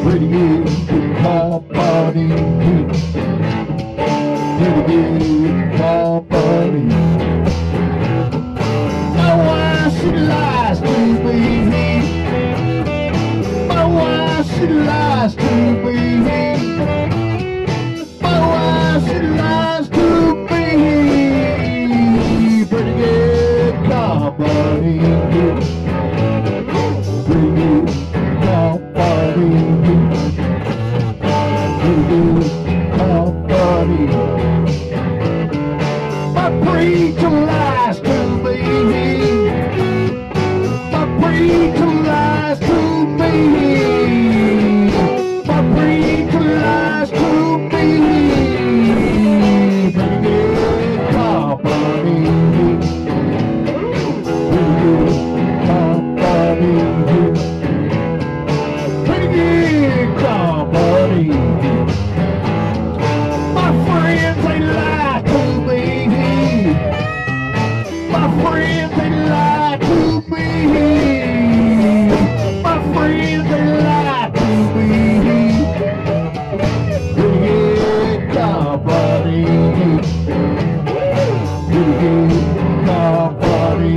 pretty good company. Pretty good company. My wife, she lies to me. My wife, she lies to me. My wife, she lies to me. Pretty good company. Pretty good company. Pretty good company. My preacher lies to me. My preacher lies to me. My preacher lies to me. Pretty good company. Pretty good company. Pretty good company. My friends, they lie to me. My friends, they lie to me. My friends, they lie to me. Pretty good company. Pretty good company.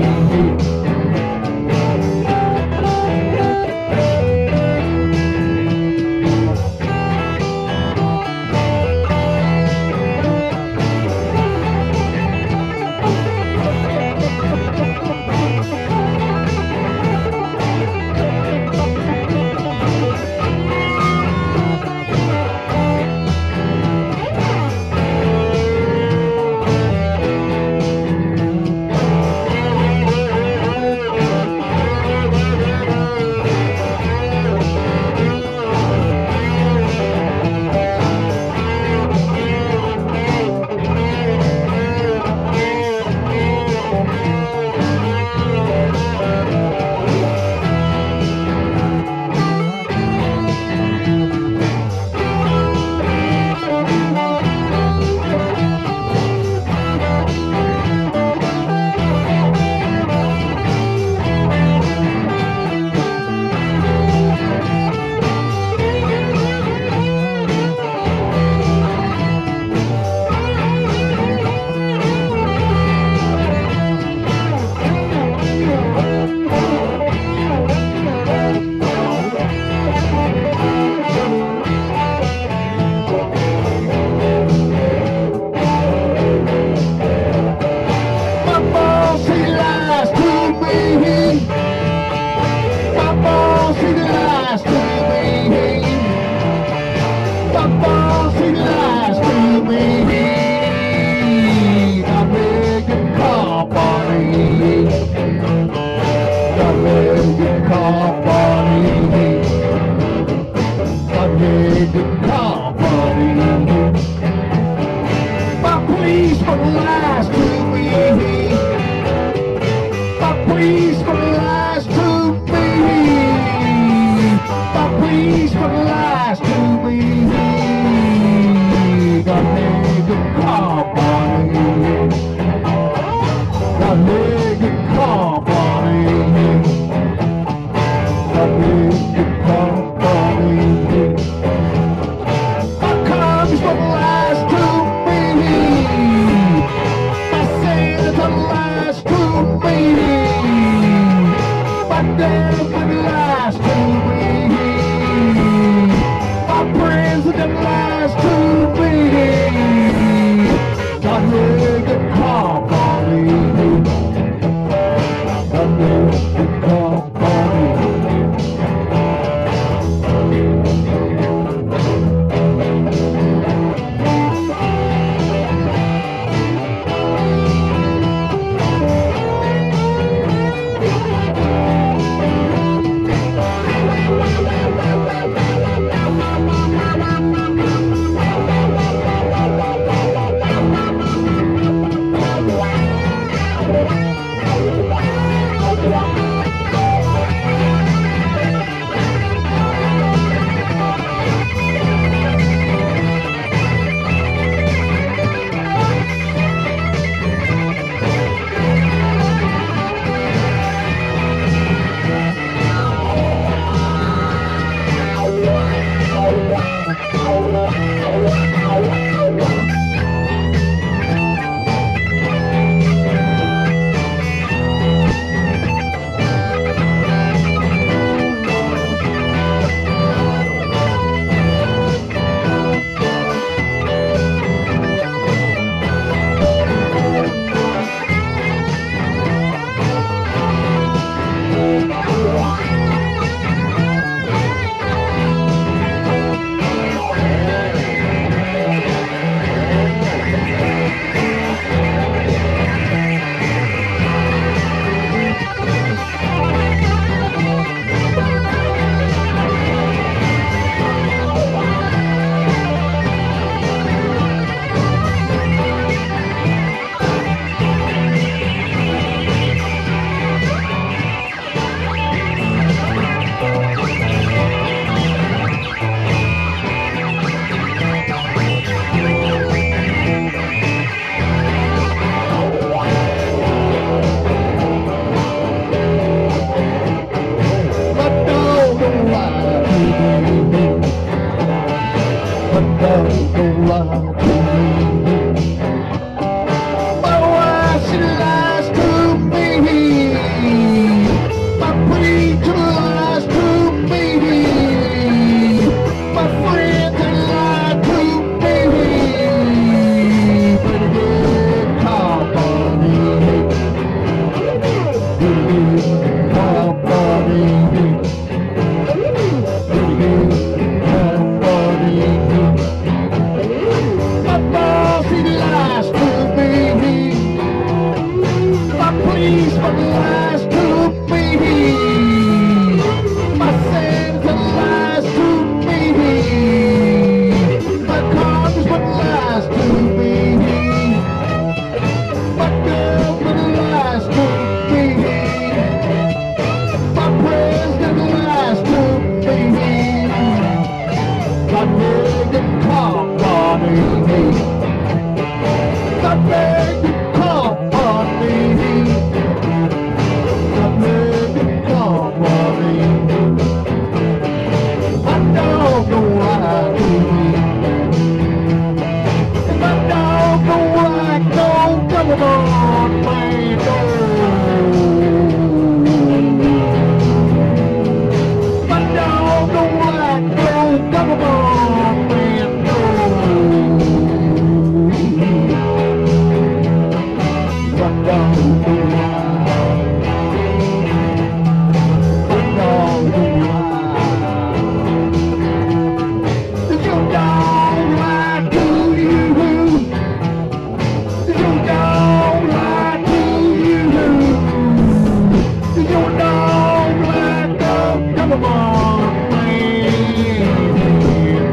Don't lie to me. My wife, she lies to me. My preacher lies to me. My friends, they lie to me. But it is company. It is company. My boss, he lies to me. My policeman lies to me. My senator lies to me. My congressman lies to me. My governor lies to me. My president lies to me. My nigga company. I beg you, come on me. I beg you, come on me. My dog don't lie to me. And my dog don't like no government man, no. My dog don't like no government man, no. Come on, man.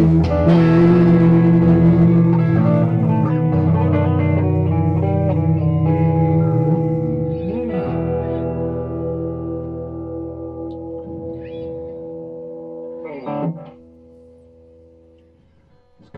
Thank you.